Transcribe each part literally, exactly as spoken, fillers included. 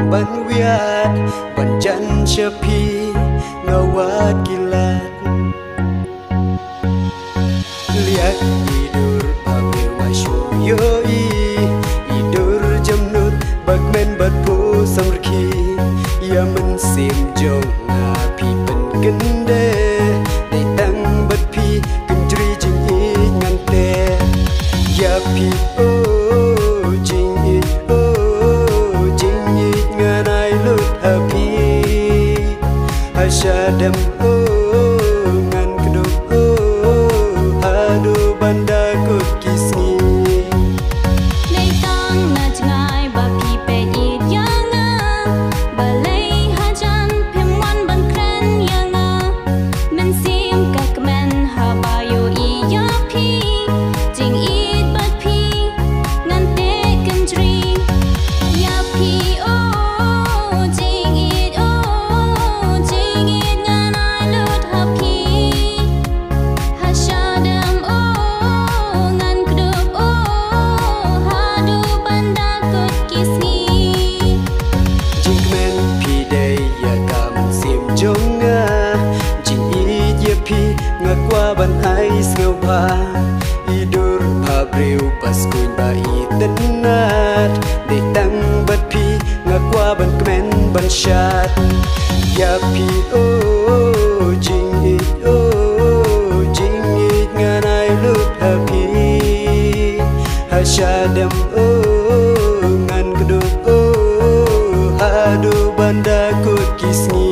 ban wiat ban jan syapi ngawat kilat liat tidur pabe wasyo yoi tidur jamnut bagmen batpo samrki ya mensim jong ngapi pen gende datang batpi kenjri jing it ngante ya pi oh jing it oh jing it nganai lut hapi hasyadam oh ngan keduk oh hadu banda kut kisni nei tang na jangai ba pi pe it yanga balai hajan phimwan ban kren yanga men sim ka kmen ha ba yo i ya pi jing it bat pi ngan te kanjri ya pi oh jing it oh jing it ngan ai lut ha pi hasyadam oh ngan keduk oh hadu banda kut kisni jing men pi day ya kam sim jonga jing it ya pi ngakwa ban ai skeu pa idur pabreu pas kuin ba itenat datang bat pi ngakwa ban kmen ban syat ya pi oh jing it oh jing it nganai lut hapi hasyadam oh ngan keduk oh hadu banda kut kisni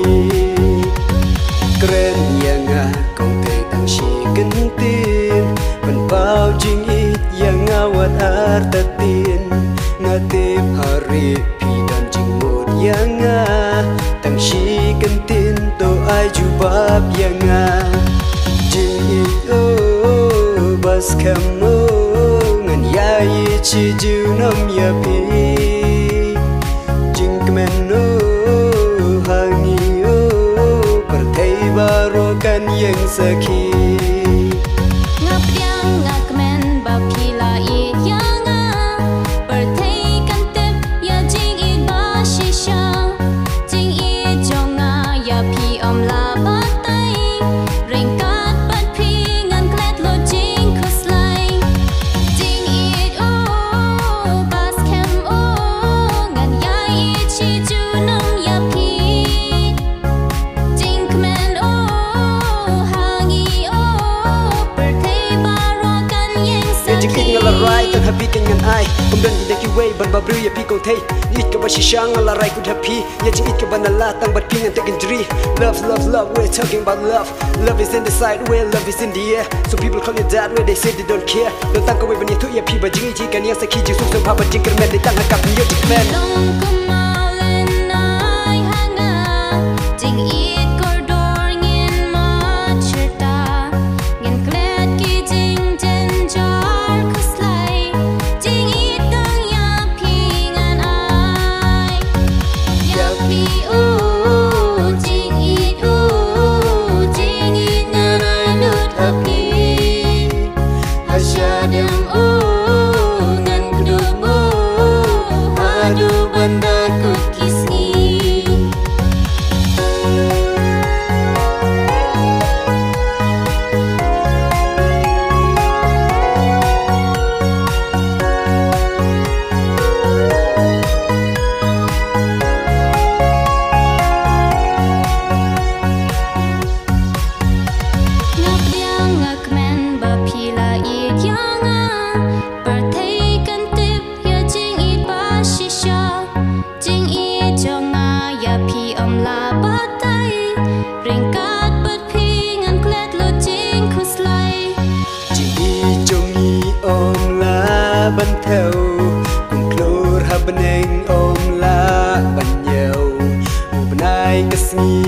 keren yang ngah kong te tang shi gentin ban pau jing it yang ngawat artatin ngatip hari pi dan jing mut yang ngah tang shi gentin to ai jubab yang ngah jing it oh bas kamu ngan yai chi ju nam ya pi jing kemen oh hangi oh pertai barokan yang saki ngap yang ngak men ba pi la it yanga perthai kan tep ya jing it ba shisha jing it jonga ya pi om la ba tai ringkat bat pi ngan klet lo jing khuslai jing it oh bas kem oh ngan ya it chi ju nam ya pi jing kemen oh hangi oh perthai barokan yang jing it ngala rai tan happy kan ngan ai om dan ida ki way ban babru ya pi kong thei it ka ba shishang ngala rai ku happy ya jing it ka ban la tang bat pi ngan te kanjri love love love we're talking about love love is in the side where love is in the air so people call it that where they say they don't care don't tang ka way ban itu ya pi ba jing it kan yang sakhi ji su so ba ba jing ker men de tang ka pi yo jing men long kumalin ai hanga jing it kordor ngin ma cherta ngin klet ki jing jen jar khuslai jing it tang ya pi ngan ai ya pi oh jing it oh jing it ngan ai lut happy hasyadam oh ngan keduk oh hadu banda kut kisni ngap yang ngak men ba pi la it yanga perthai kan tip ya jing it ba shisha jing it jonga ya pi om la ba tai ringkat bat pi ngan klet lo jing khuslai jing it jong i om la ban theo kum klur ha beneng om la ban yau u benai kesni